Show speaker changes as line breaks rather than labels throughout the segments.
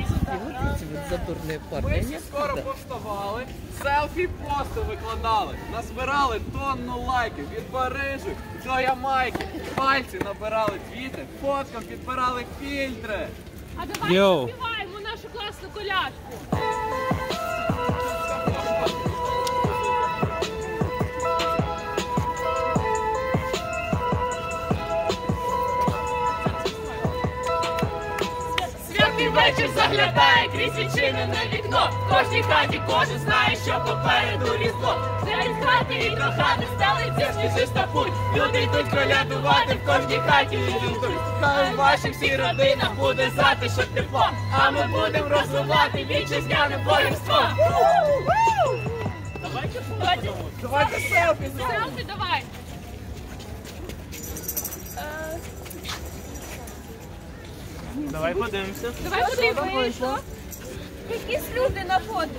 Ми всі скоро повставали, селфі-пости викладали, назбирали тонну лайків від Парижу до Ямайки, пальці набирали твіти, фоткам підбирали фільтри.
А давайте співаємо нашу класну колядку.
Святий вечір заглядає крізь відчинене вікно. В кожній хаті кожен знає, що попереду різдво. Серед хати і до хати стелиться сніжиста путь. Люди йдуть колядувати, в кожній хаті йдуть. Хай в ваших всіх родинах буде затишок, тепло. А ми будемо розвивати вітчизняне воїнство.
Давайте селфі!
Селфі давай.
Давай подивимося.
Давай подивимося.
Якісь люди на фото.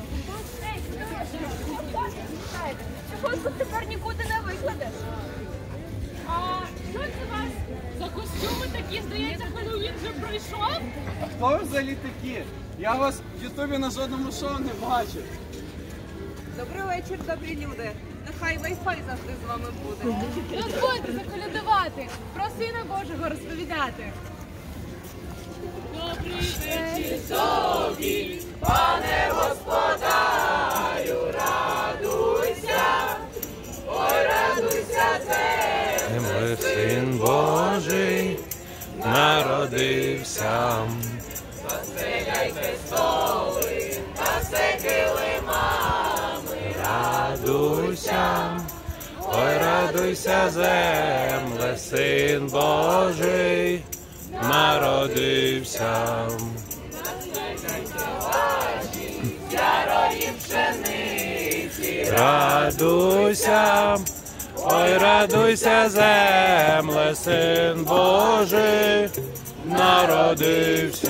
Цю фотку тепер нікуди не викладеш.
А що це у вас за костюми такі? Здається, Хеллоуін вже пройшов?
А хто ви взагалі такі? Я вас в Ютубі на жодному шоу не бачив.
Добрий вечір, добрі люди. Нехай Wi-Fi завжди з вами буде.
Дозвольте заколядувати, про Сина Божого розповідати. Добрий вечір тобі,
Пане Господарю, радуйся, ой, радуйся,
Земле Син Божий народився.
Розстеляйте столи, та все килимами.
Радуйся, ой, радуйся, земле, Син Божий народився.
Ярої пшениці,
Радуйся, ой, радуйся, земле, Син Божий народився.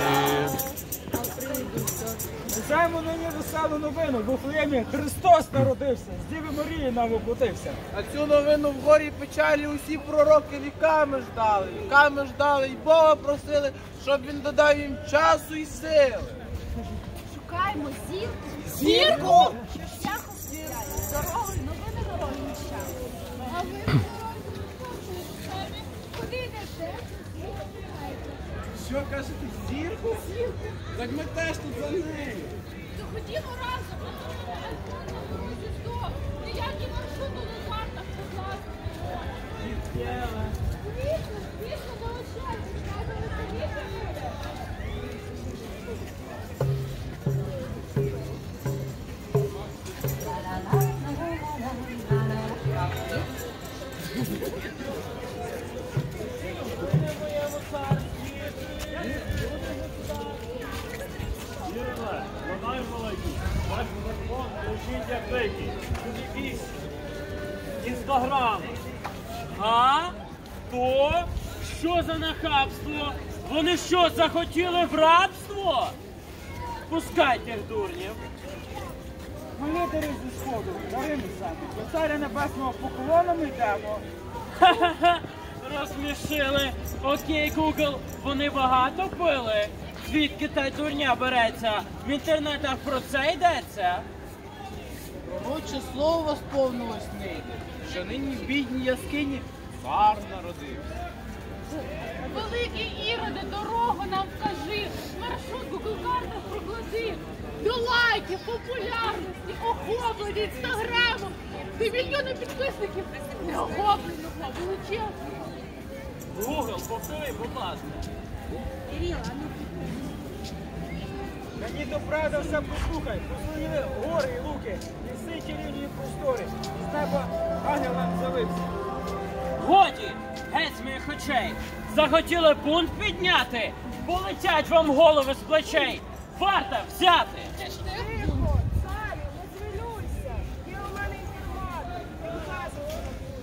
Несемо нині веселу новину, в Вифлеємі Христос народився, з Діви Марії нам воплотився.
А цю новину в горі печалі усі пророки віками ждали і Бога просили, щоб він додав їм часу і сили.
Шукаємо зірку.
Зірку?
Що всяку співає. Дорогою новини дороги міщали.
А ви
Куди йдете?
Що кажете, зірку? Так ми теж тут за нею.
то ходімо разом. Ніякі маршрути на картах покласти. Звісно, долучайтесь.
Ваш телефон лежить як дикий. Тут якийсь інстаграм. А? То? Що за нахабство? Вони що, захотіли в рабство? Пускайте їх, дурнів. Ми лідери зі Сходу, даримо самі. До царя небесного поклоном йдемо. Ха-ха-ха, розсмішили. Окей, Google, вони багато пили? Звідки та дурня береться? В інтернетах про це йдеться?
Пророче слово восповнилось нині, що нині в бідній яскині цар народився.
Великий Іроде, дорогу нам вкажи, маршрут в Google картах проклади. До лайків, популярності, охоплення інстаграмом, до мільйони підписників не охоплено, величезно.
Google, повтори, будь ласка. Мені до правда все послухай, послухай гори і луки, ліси чарівні і простори, з неба ангел нам з'явився. Годі, геть з моїх очей, захотіли бунт підняти, полетять вам голови з плечей, варта взяти.
Тихо, царю, не хвилюйся. Є у мене інформатор. Показувала.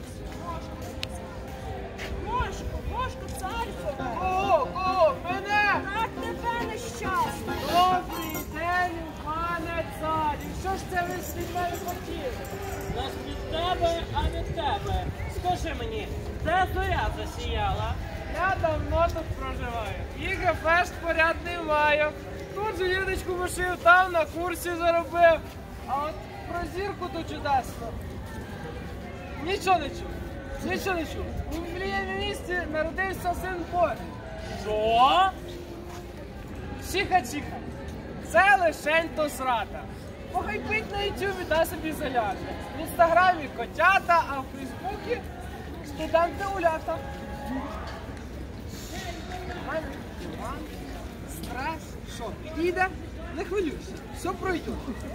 Мошко, царю.
Кого? Мене?
Так тебе нещасно.
Добрий день, пане царю. Що ж це ви від мене хотіли?
Нас від тебе, а від тебе. Скажи мені, де зоря засіяла?
Я давно тут проживаю. І фешт порядний маю. Тут же є
Сіточку вишив, там на курсі заробив. А от про зірку то чудесно. Нічого не чув. Нічого не чув. У мріяному місті народився син Божий.
Що?
Чиха-чиха. Це лишень то срата. Похайпить на ютубі та собі заляже. В інстаграмі котята, а в фейсбуці студенти улята. У мене Іван, стрес, що, підійде? Не хвилюйся, все пройде.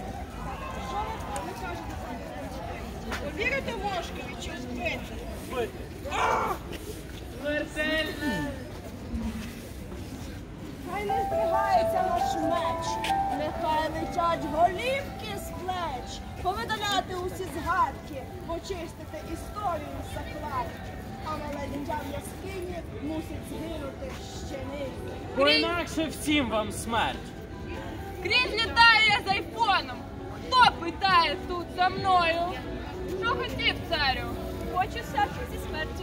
Повірите Мошкові, чи збити?
Бити.
Смертельне.
Хай не здригається наш меч, нехай летять голівки з плеч, повидаляти усі згадки, почистити історію з закладки. А мале дитя в яскині мусить згинути ще нині.
Бо інакше всім вам смерть.
Крізь літаю я з айфоном. Хто питає тут за мною? Що хотів, царю? Хочу селфі зі смертю.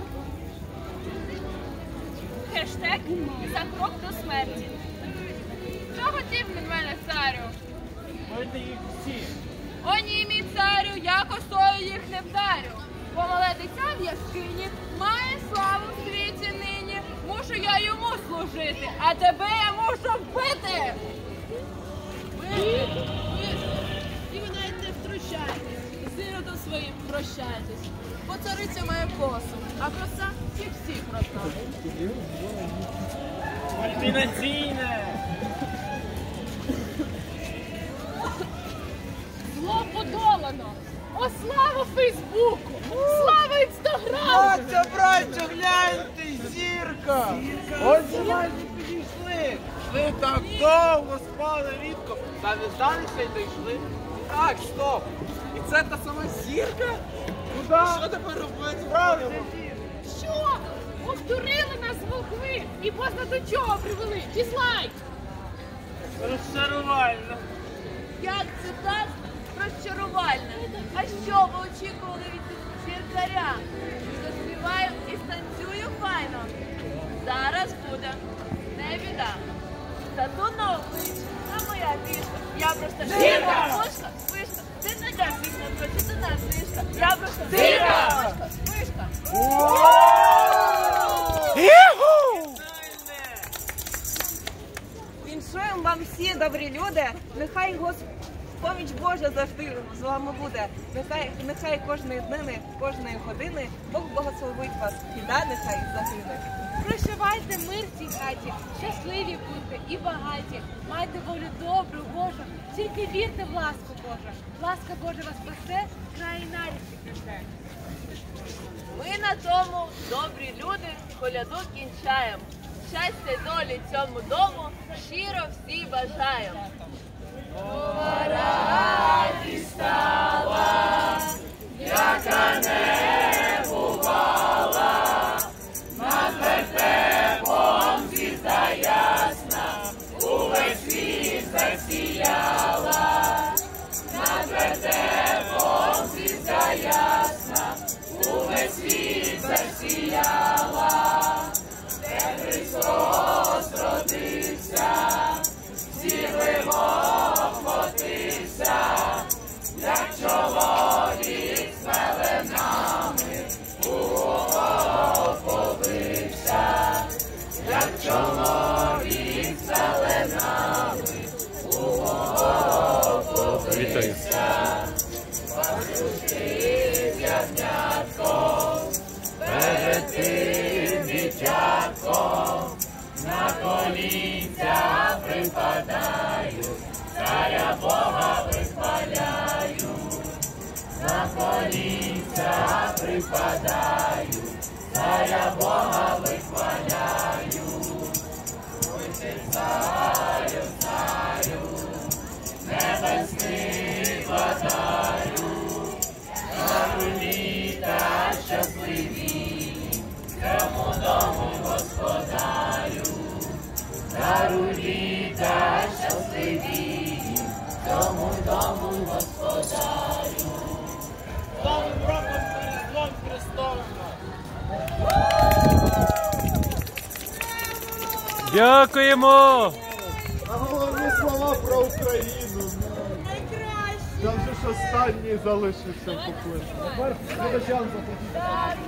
Хештег за крок до смерті. Що хотів від мене, царю?
Бити їх всі.
О ні, мій царю, я косою їх не вдарю. Бо мале дитя в яскині має славу в світі нині. Мушу я йому служити, а тебе я мушу вбити.
І ви навіть не втручайтесь, з іродом своїм прощайтесь, бо цариця має косу, а краса всіх краса.
Кульмінаційне.
Зло подолано. О, слава Фейсбуку! Слава Інстаграму!
Оце, братче, гляньте, зірка! Ось майже підійшли. Йшли так довго, спали рідко. Та не здалися й дійшли. Так, стоп. І це та сама зірка? Куди? Що тепер робити? Правильно.
Що? Обдурили нас волхви і позна до чого привели? Дізлайк!
Розчарувально.
Як це так? Розчарувальне. А що ви очікували від зіркаря? Заспіваю і станцюю файно. Зараз буде. Не біда. Сатунов клич, а моя фішка. Я просто зірка! Мошка, вишка. Ти не йдеш вікна, чи ти не фішка. Я просто зірка! Мошка, вишка.
Віншуємо вам всі, добрі люди. Нехай поміч Божа завжди з вами буде. Нехай кожної днини, кожної години Бог благословить вас. Біда нехай загине.
Прощавайте мир в цій хаті, щасливі будьте і багаті. Майте волю добру, Божу, тільки вірте в ласку Божу. Ласка Божа вас спасе, край і нарісті прийде.
Ми на тому, добрі люди, коляду кінчаємо. Щастя й долі цьому дому щиро всі бажаємо. Нова радість стала, яка не бувала, над вертепом звізда ясна, увесь світ засіяла, над вертепом звізда ясна, увесь світ засіяла, де Христос родився, зірливо вхватився, як чоловік з пеленами у вогонь побився, як чоловік з пеленами у вогонь побився. Пастушки з ягнятком, перед тим дитятком, на колінця припадаю, царя Бога вихваляю, на колінця припадаю, царя Бога вихваляю. Ой, царю, царю, небесний владарю, даруй літа щасливі, цьому дому господарю, даруй літа щасливі, цьому дому господарю.
Новим роком Різдвом Христовим!
Дякуємо!
А головні слова про
Україну.
Найкраще.
Там же ж останній залишився поклик. Тепер глядачам запросити.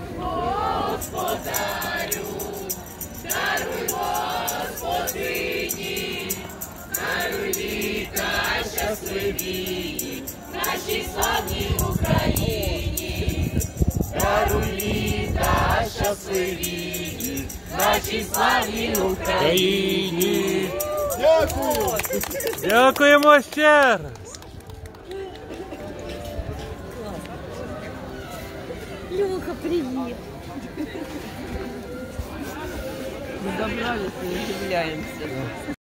Нашій славній Україні, даруй літа щасливі, нашій славній Україні.
Дякую.
Дякуємо ще раз.
Люха, привіт.
Добрались, не удивляємося.